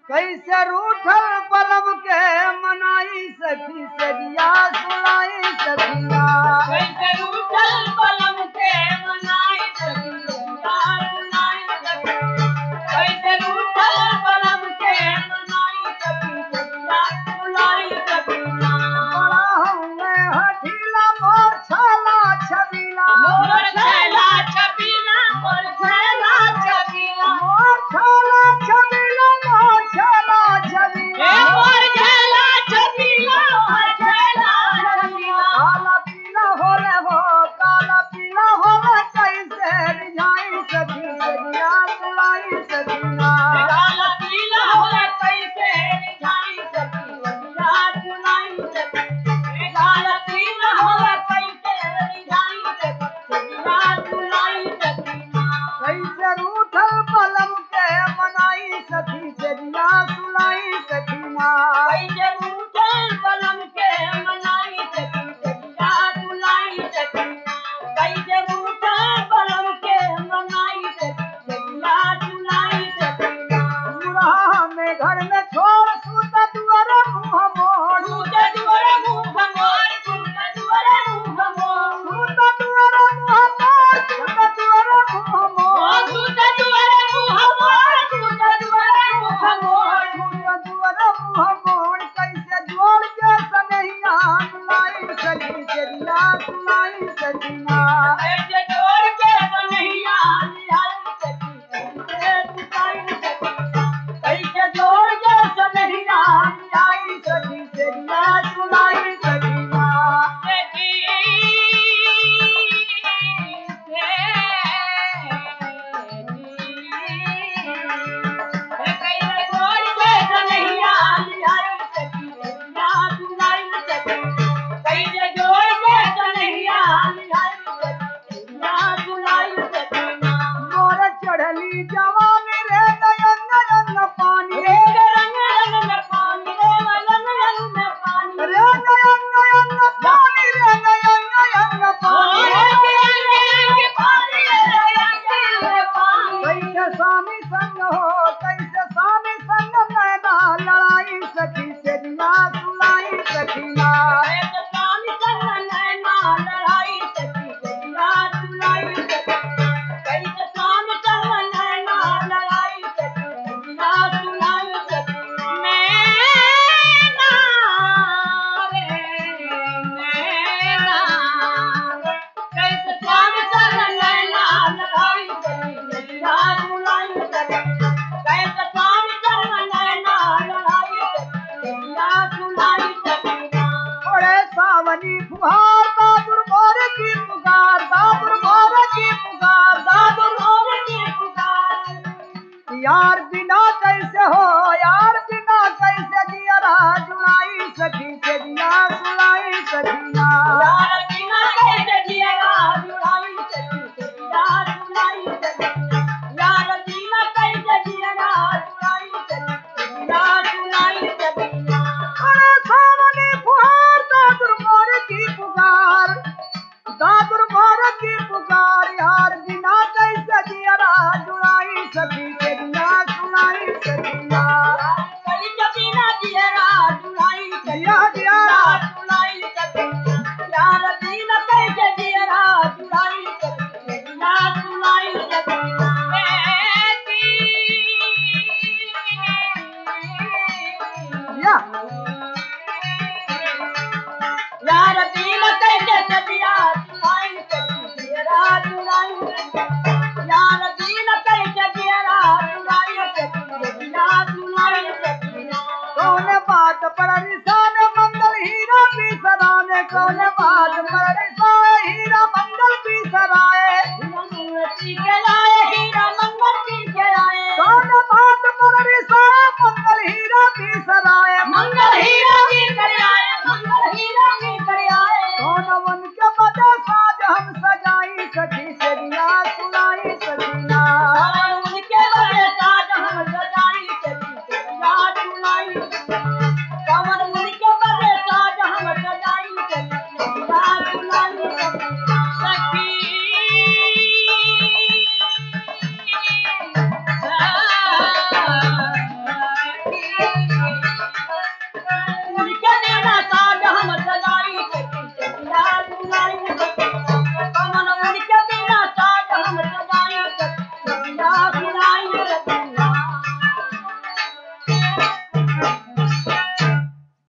कैसे रूठल पलव के मनाई सखी सरिया सुनाई सखिया कैसे रूठल पलम के मनाई सखिया सुनाई सखी कैसे रूठल पलम के मनाई सखिया सुनाई सखिया बड़ा हमें हठीला मोर छाला छबीला मोर छैला छबीला मोर छैला छबीला मोर छाला छबीला मोर छाला छबीला ए मोर छैला छबीला मोर छैला छबीला काला पीला होले हो काला पीला होले कैसे रिझाई सखी सरिया सुनाई सखिया काला पीला होला कैसे रिझाई सखिया सुनाई सखी काला पीला होला कैसे रिझाई सखिया सुनाई सखिया कैसे रूठल पलम के मनाई सखी सरिया सुनाई सखिया कैसे रूठल पलम के मनाई सखिया सुनाई सखी कैसे रूठल पलम के मनाई सखिया सुनाई सखिया मुरहा में घर में छोड़ सूत दुआर मुँह मोड़ सूत दुआर मुँह मोर सूत दुआर मुँह मोर सूत दुआर मुँह मोड़ सूत दुआर मुँह मोड़ सूत दुआर मुँह मोर सूत दुआर मुँह मोर सूत दुआर मुँह मोड़ कैसे जोड़ के सनहिया सुनाई सखी सरिया सुनाई सखिया कैसे जोड़ के कन्हैया निहाल सखी कैसे सुनाई सखी कैसे जोड़ के कन्हैया निहाल सखी सरिया सुनाई सखिया मोर चढ़ली जवानी रे नयन नयन पानी रे नयन नयन पानी रे नयन नयन पानी कैसे स्वामी संग हो कैसे स्वामी संग मैना लड़ाई सखी सरिया सुनाई सखिया थोड़े सावनी फुहार दादुर मोर की पुकार दादुर मोर की पुकार दादुर यार बिना कैसे हो